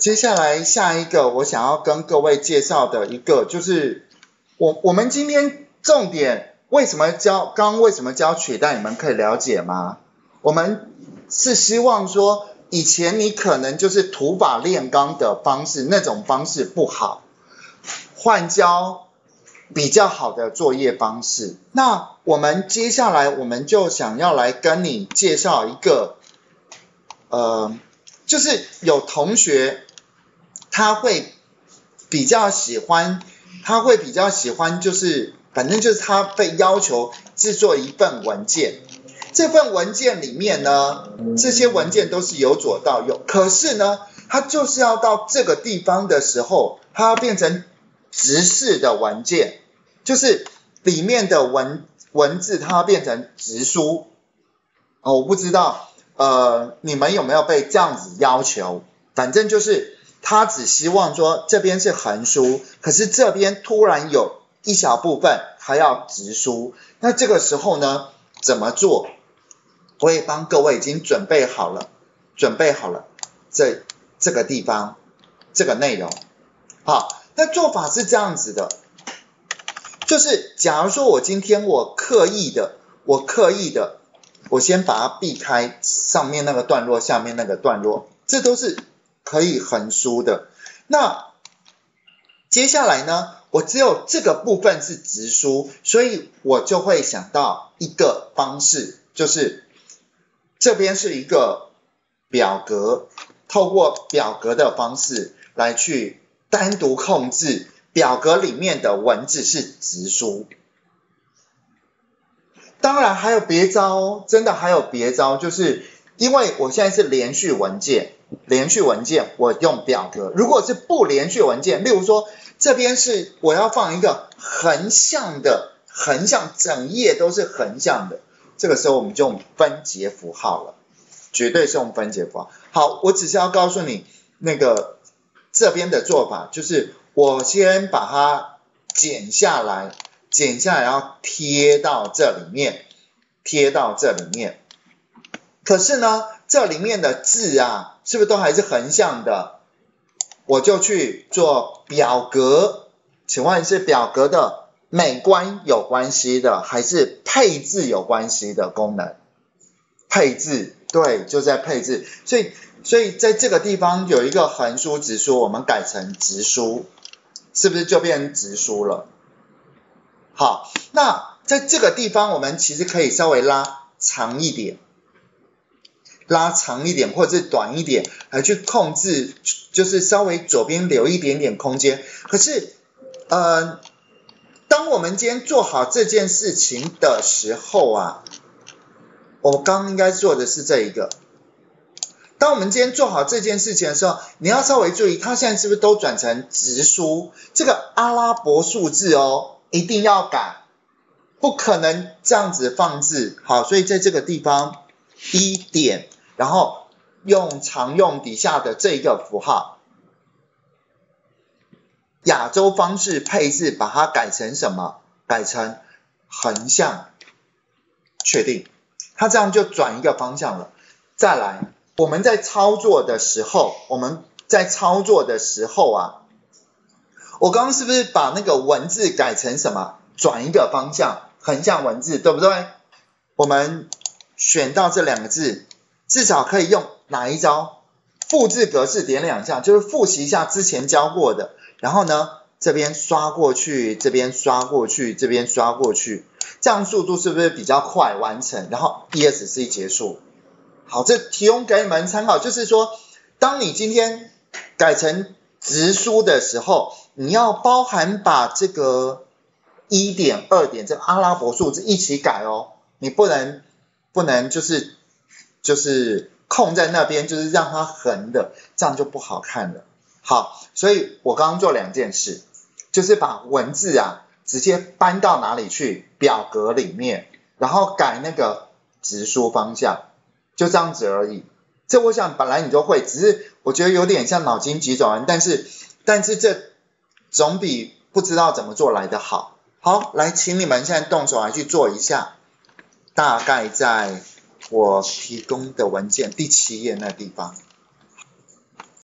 接下来下一个我想要跟各位介绍的一个就是我们今天重点为什么教取代，你们可以了解吗？我们是希望说以前你可能就是土法炼钢的方式，那种方式不好，换教比较好的作业方式。那我们接下来我们就想要来跟你介绍一个就是有同学他会比较喜欢就是反正就是他被要求制作一份文件，这份文件里面呢，这些文件都是由左到右，可是呢他就是要到这个地方的时候，它要变成直式的文件，就是里面的文字它要变成直书。我不知道你们有没有被这样子要求，反正就是他只希望说这边是横书，可是这边突然有一小部分还要直书，那这个时候呢怎么做？我也帮各位已经准备好了这个地方这个内容。好，那做法是这样子的，就是假如说我今天我刻意的我先把它避开上面那个段落下面那个段落，这都是可以横书的。那接下来呢，我只有这个部分是直书，所以我就会想到一个方式，就是这边是一个表格，透过表格的方式来去单独控制表格里面的文字是直书。当然还有别招哦，真的还有别招，就是因为我现在是连续文件我用表格，如果是不连续文件，例如说这边是我要放一个横向，整页都是横向的，这个时候我们就用分节符号了，绝对是用分节符号。好，我只是要告诉你那个这边的做法，就是我先把它剪下来然后贴到这里面，可是呢这里面的字啊是不是都还是横向的？我就去做表格，请问是表格的美观有关系的还是配置有关系的功能？配置，对，就在配置，所以在这个地方有一个横书直书，我们改成直书，是不是就变成直书了？好，那在这个地方我们其实可以稍微拉长一点或者是短一点来去控制，就是稍微左边留一点点空间。可是当我们今天做好这件事情的时候啊，我刚刚应该做的是这一个，当我们今天做好这件事情的时候，你要稍微注意它现在是不是都转成直书，这个阿拉伯数字哦一定要改，不可能这样子放置。好，所以在这个地方一点，然后常用底下的这个符号，亚洲方式配置把它改成什么？改成横向，确定，它这样就转一个方向了。再来，我们在操作的时候啊，我刚刚是不是把那个文字改成什么？转一个方向，横向文字，对不对？我们选到这两个字，至少可以用哪一招？复制格式点两下，就是复习一下之前教过的，然后呢这边刷过去，这边刷过去，这边刷过去，这样速度是不是比较快完成？然后 ESC 结束。好，这提供给你们参考，就是说当你今天改成直书的时候，你要包含把这个1点2点这个阿拉伯数字一起改哦，你不能就是空在那边，就是让它横的，这样就不好看了。好，所以我刚刚做两件事，就是把文字啊直接搬到哪里去？表格里面，然后改那个直书方向，就这样子而已。这我想本来你都会，只是我觉得有点像脑筋急转弯，但是这总比不知道怎么做来的好。好，来，请你们现在动手来去做一下，大概在我提供的文件第7页那地方。